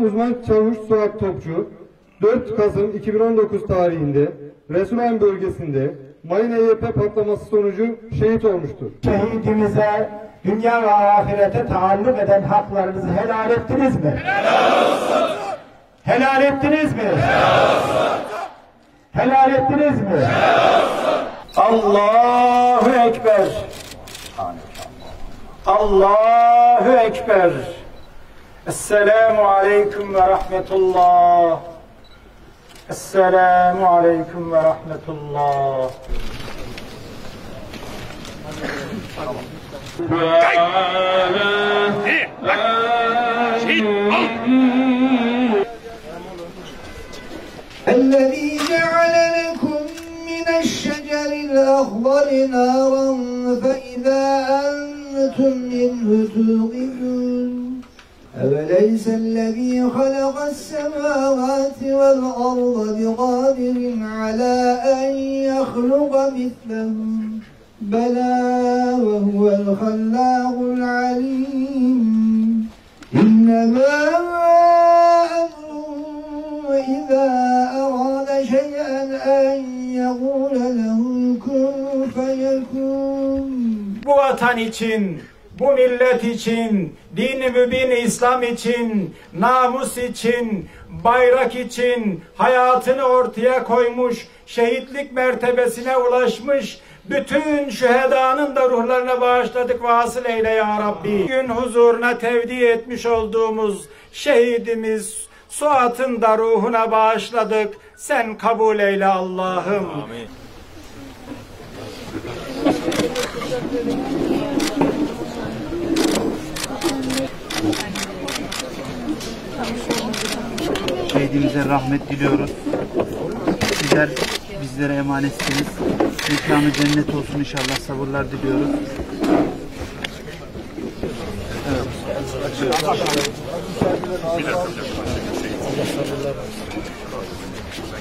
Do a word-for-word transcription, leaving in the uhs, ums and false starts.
uzman çavuş Suat Topçu, dört Kasım iki bin on dokuz tarihinde Resulayn bölgesinde mayın E Y P patlaması sonucu şehit olmuştur. Şehidimize dünya ve ahirete taalluk eden haklarınızı helal ettiniz mi? Helal olsun! Helal ettiniz mi? Helal olsun! Helal ettiniz mi? Helal olsun! Allahu Ekber! Allahu Ekber! Esselamu Aleyküm ve Rahmetullah! Esselamu Aleyküm ve Rahmetullah! الذي جعل لكم من الشجر الأخضر نارا فإذا أنتم منه توقدون أوليس الذي خلق السماوات والأرض بقادر على أن يخلق مثلهم بلى وهو الخلاق العليم إنما أمره إذا أراد شيئا أن يقول له كن فيكون. Bu vatan için, bu millet için, dini mübin İslam için, namus için, bayrak için hayatını ortaya koymuş, şehitlik mertebesine ulaşmış bütün şühedanın da ruhlarına bağışladık vasıl eyle ya Rabbi. Bugün huzuruna tevdi etmiş olduğumuz şehidimiz Suat'ın da ruhuna bağışladık. Sen kabul eyle Allah'ım. Amin. Şehidimize rahmet diliyoruz. Sizler bizlere emanetsiniz. Mekanı cennet olsun inşallah. Sabırlar diliyoruz. Evet.